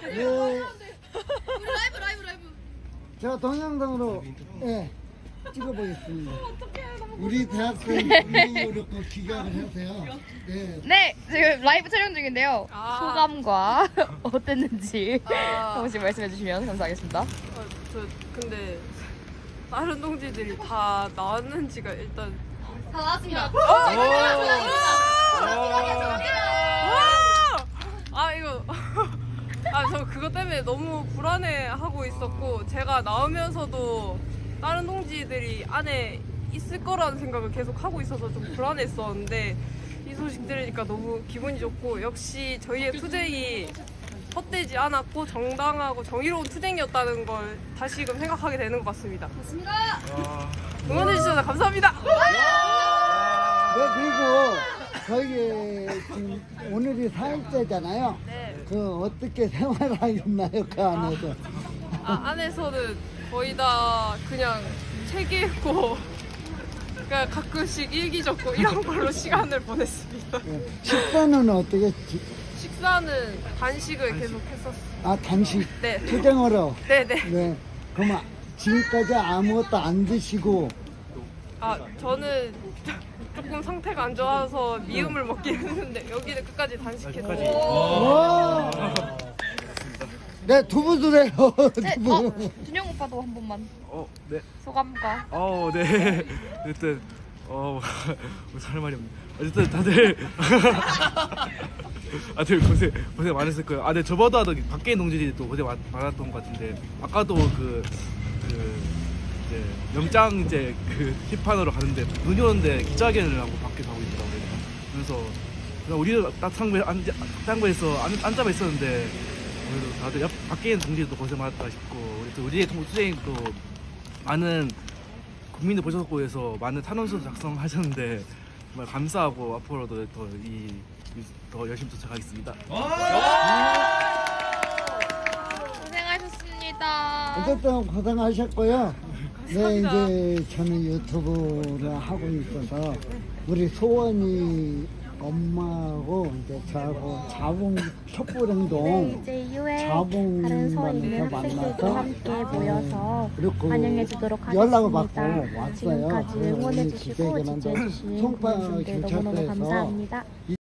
네. 라이브. 제가 동영상으로 찍어보겠습니다. 우리 대학생 공부력과 기각을 해서요. 네, 지금 라이브 촬영 중인데요. 소감과 어땠는지 한 번씩 말씀해 주시면 감사하겠습니다. 근데 다른 동지들이 다 나왔는지가 일단 다 나왔습니다. 저 그것 때문에 너무 불안해하고 있었고, 제가 나오면서도 다른 동지들이 안에 있을 거라는 생각을 계속 하고 있어서 좀 불안했었는데, 이 소식 들으니까 너무 기분이 좋고, 역시 저희의 투쟁이 헛되지 않았고 정당하고 정의로운 투쟁이었다는 걸 다시금 생각하게 되는 것 같습니다. 맞습니다. 응원해 주셔서 감사합니다. 네, 그리고 저희 지금 오늘이 4일째잖아요. 네. 그 어떻게 생활하셨나요, 그 안에서? 안에서는 거의 다 그냥 책 읽고 그냥 가끔씩 일기 적고 이런 걸로 시간을 보냈습니다. 네. 식사는 어떻게? 식사는 단식을 계속 했었어요. 아, 단식? 네. 투쟁으로? 네네. 네. 그럼 지금까지 아무것도 안 드시고? 저는 조금 상태가 안 좋아서 미음을 먹긴 했는데 여기는 끝까지 단식했어요. 네, 두부도 해요. 네, 준영 오빠도 한 번만. 네. 소감과. 네. 일단 할 말이 없네. 어쨌든 다들 고생 많으실 거예요. 네, 저보다 더 밖에 있는 동지들이 또 고생 많았던 것 같은데, 아까도 이제 영장 이제批판으로 가는데 눈이 오는데 기자회견을 하고 밖에서 하고 있더라고요. 그래서 그냥 우리도 딱 상부에서 앉아만 있었는데, 그래도 다들 밖에 있는 동지들도 고생 많았다 싶고, 우리의 투쟁도 많은 국민들 보셨고 해서 많은 탄원서도 작성하셨는데 정말 감사하고, 앞으로도 더 열심히 쫓아가겠습니다. 고생하셨습니다. 어쨌든 고생하셨고요. 네, 이제 저는 유튜브를 하고 있어서 우리 소원이 엄마하고 이제 저하고 자봉 촛불행동 이제 이후에 다른 자봉만에서 서에 있는 학생들도 만나서 함께 모여서 그리고 반영해 주도록 연락을 하겠습니다. 받고 왔어요. 지금까지 응원해 주시고 기자회견한다고 지지해 주신 송파 분들 너무너무 경찰서에서 감사합니다.